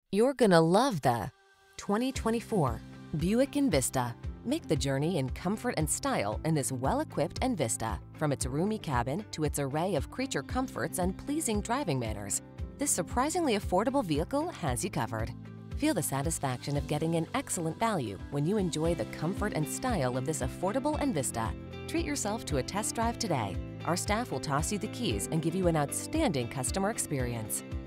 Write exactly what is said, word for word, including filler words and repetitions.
You're gonna love the twenty twenty-four Buick Envista. Make the journey in comfort and style in this well-equipped Envista. From its roomy cabin to its array of creature comforts and pleasing driving manners, this surprisingly affordable vehicle has you covered. Feel the satisfaction of getting an excellent value when you enjoy the comfort and style of this affordable Envista. Treat yourself to a test drive today. Our staff will toss you the keys and give you an outstanding customer experience.